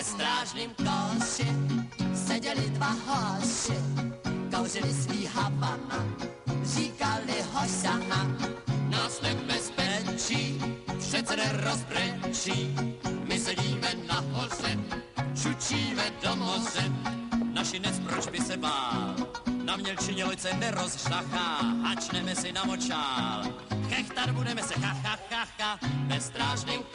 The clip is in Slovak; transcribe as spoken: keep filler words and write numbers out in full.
Ve strážným koši seděli dva hoši, kouřili svý Havana, říkali Hošana. Nás nebezpečí přece nerozbrečí, my sedíme nahoře, čučíme do moře. Našinec proč by se bál, na mělčině loď se nerozšlachá, hačneme si na močál. Chechtat budeme se ha ha ha ha, ve strážným